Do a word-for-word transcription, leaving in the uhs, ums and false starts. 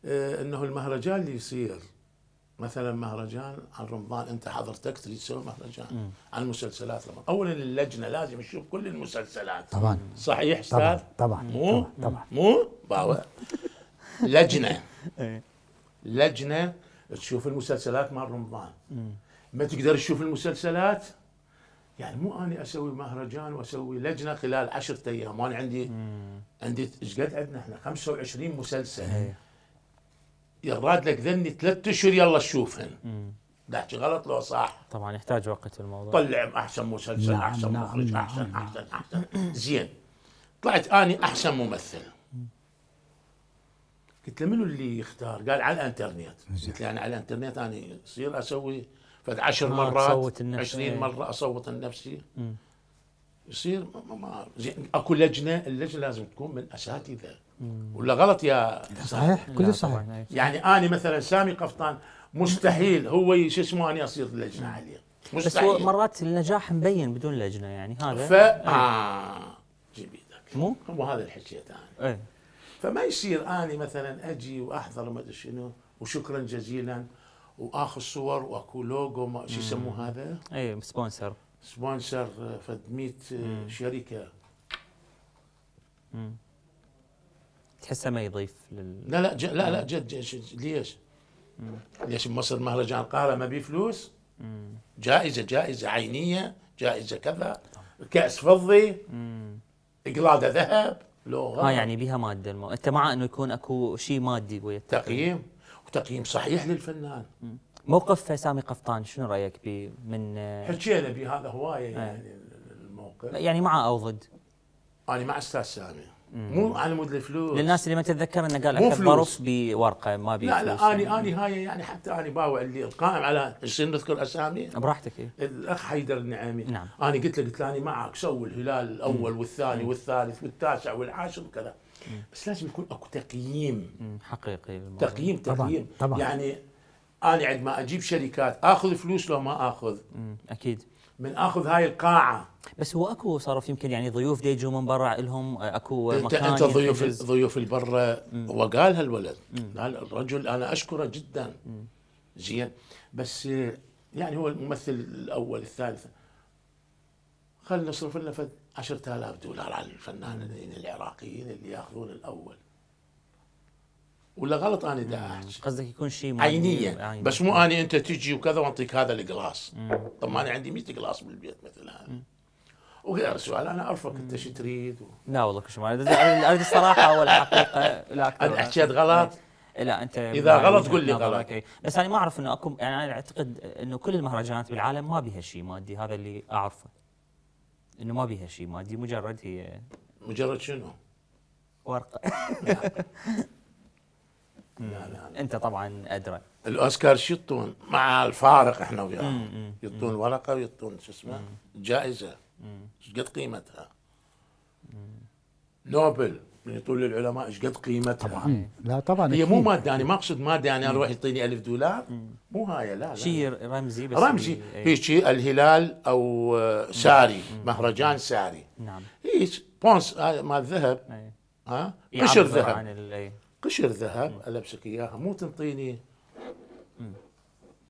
آه انه المهرجان اللي يصير مثلا مهرجان عن رمضان، انت حضرتك تريد تسوي مهرجان مم. عن مسلسلات رمضان، اولا اللجنه لازم تشوف كل المسلسلات. طبعا صحيح استاذ؟ طبعا طبعا مو طبعا مو باوع لجنه لجنه تشوف المسلسلات مال رمضان. ما تقدر تشوف المسلسلات، يعني مو اني اسوي مهرجان واسوي لجنه خلال عشرة ايام، وانا عندي مم. عندي ايش قد عندنا احنا خمسة وعشرين مسلسل، يراد لك ذني ثلاث اشهر يلا شوفهن. لا غلط لو صح؟ طبعا يحتاج وقت الموضوع. طلع احسن مسلسل، نعم احسن نعم مخرج، نعم احسن نعم احسن احسن زين. طلعت اني احسن ممثل. قلت له منو اللي يختار؟ قال على الانترنت. قلت له انا على الانترنت انا اصير اسوي فد عشر مرات عشرين مره اصوت لنفسي. يصير ما ما زين. اكو لجنه، اللجنه لازم تكون من اساتذه ولا غلط يا صحيح؟ كله صحيح. يعني انا مثلا سامي قفطان مستحيل هو شو اسمه اني اصير لجنه عليه، مستحيل. بس مرات النجاح مبين بدون لجنه يعني هذا. ف اه جيب ايدك، مو هو هذا اللي حكيت انا. ايه. فما يصير اني مثلا اجي واحضر ما ادري شنو وشكرا جزيلا واخذ صور واكو لوجو شو يسموه هذا؟ اي سبونسر سبونسر فد مية شركه. امم تحسه ما يضيف لل لا لا جد لا لا جد, جد ليش؟ مم. ليش بمصر مهرجان القاهره ما بيه فلوس؟ مم. جائزه جائزه عينيه، جائزه كذا، كاس فضي، اقلاده ذهب، لو اه يعني بيها ماده المو... انت مع انه يكون اكو شيء مادي ويا تقييم، وتقييم صحيح للفنان. مم. موقف سامي قفطان شنو رايك به من حكينا بهذا هوايه يعني الموقف. يعني مع او ضد؟ انا مع استاذ سامي، مو على مود الفلوس. للناس اللي ما تتذكر انه قال احد ظرف بورقه ما بي لا لا اني اني هاي يعني حتى اني باوع اللي القائم على يصير نذكر اسامي براحتك. إيه؟ الاخ حيدر النعيمي. نعم. انا قلت له قلت له انا معك سوي الهلال الاول مم. والثاني مم. والثالث والتاسع والعاشر وكذا، بس لازم يكون اكو تقييم حقيقي الموضوع. تقييم تقييم طبعا. طبعا. يعني انا عندما اجيب شركات اخذ فلوس لو ما اخذ. مم. اكيد من اخذ هاي القاعه. بس هو اكو صارف يمكن يعني ضيوف دي يجوا من برا لهم اكو انت مكان انت ضيوف ضيوف البرة. وقال هالولد قال الرجل انا اشكره جدا مم. زين، بس يعني هو الممثل الاول الثالث خلينا نصرف لنا فد عشرة آلاف دولار على الفنانين العراقيين اللي ياخذون الاول. ولا غلط انا دا احكي؟ قصدك يكون شيء عينيا، بس مو اني انت تجي وكذا واعطيك هذا القلاص. طب ما انا عندي مية قلاص بالبيت مثل هذا. وغير السؤال انا اعرفك انت شو تريد و... لا والله كل شيء ما اريد الصراحه والحقيقه. لا انا حكيت غلط؟ لا انت اذا غلط قول لي غلط. بس انا ما اعرف انه اكو، يعني انا اعتقد انه كل المهرجانات بالعالم ما بيها شيء مادي، هذا اللي اعرفه انه ما بيها شيء مادي، مجرد هي مجرد شنو؟ ورقه. لا لا انت طبعا ادرى. الاوسكار شو يعطون مع الفارق احنا وياهم، يعطون ورقه ويعطون شو اسمه جائزه ايش قد قيمتها. نوبل من يعطون للعلماء ايش قد قيمتها. طبعا لا طبعا هي مو ماده، انا ما اقصد ماده يعني اروح يعطيني ألف دولار، مو هاي. لا لا شيء رمزي بس رمزي. هي شيء الهلال او ساري، مهرجان ساري. نعم. هي بونس مال ذهب، ها قشر ذهب، قشر ذهب البسك اياها، مو تنطيني